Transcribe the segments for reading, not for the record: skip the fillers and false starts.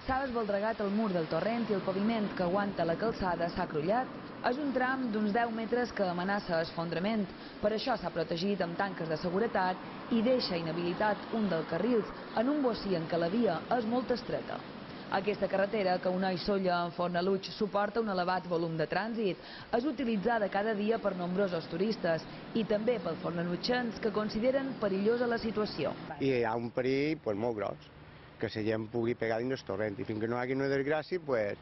s'ha desbaldregat el mur del torrent i el paviment que aguanta la calçada s'ha crullat. És un tram d'uns 10 metres que amenaça esfondrament. Per això s'ha protegit amb tanques de seguretat i deixa inhabilitat un dels carrils en un bocí en què la via és molt estreta. Aquesta carretera, que uneix Sóller amb Fornalutx, suporta un elevat volum de trànsit. És utilitzada cada dia per nombrosos turistes i també pels fornalutxens que consideren perillosa la situació. I hi ha un perill molt gros, que la gent pugui pegar dins el torrent i fins que no hi hagi una desgràcia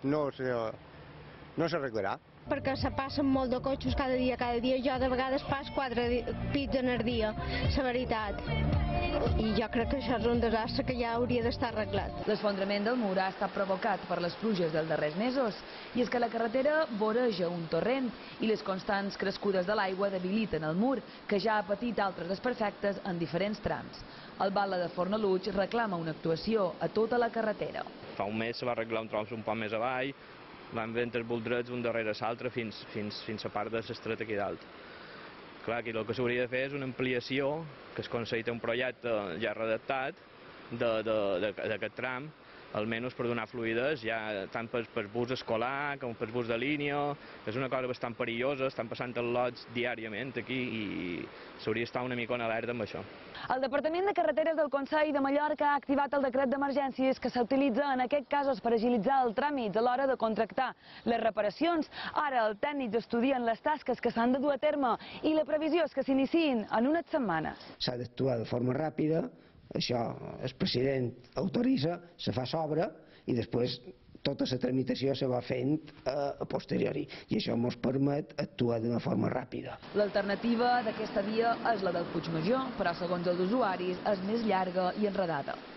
no s'arreglarà. Perquè se passen molt de cotxes cada dia. Jo de vegades passo 4 pits en el dia, la veritat. I jo crec que això és un desastre que ja hauria d'estar arreglat. L'esfondrament del mur ha estat provocat per les pluges dels darrers mesos, i és que la carretera voreja un torrent i les constants crescudes de l'aigua debiliten el mur, que ja ha patit altres desperfectes en diferents trams. El Batlle de Fornalutx reclama una actuació a tota la carretera. Fa un mes se va arreglar un tros un poc més avall, van venir els voldrets un darrere l'altre fins a part de l'estreta aquí dalt. Clar, aquí el que s'hauria de fer és una ampliació, que es concedit un projecte ja redactat d'aquest tram, almenys per donar fluïdesa, ja tant per bus escolar com per bus de línia. És una cosa bastant perillosa, estan passant els lots diàriament aquí i s'hauria d'estar una mica en alerta amb això. El Departament de Carreteres del Consell de Mallorca ha activat el decret d'emergències que s'utilitza en aquest casos per agilitzar el tràmit a l'hora de contractar les reparacions. Ara els tècnics estudien les tasques que s'han de dur a terme i la previsió és que s'iniciïn en unes setmanes. S'ha d'actuar de forma ràpida, això el president autoritza, se fa s'obra i després tota la tramitació se va fent a posteriori i això ens permet actuar d'una forma ràpida. L'alternativa d'aquesta via és la del Puigmajor, però segons els usuaris és més llarga i enredada.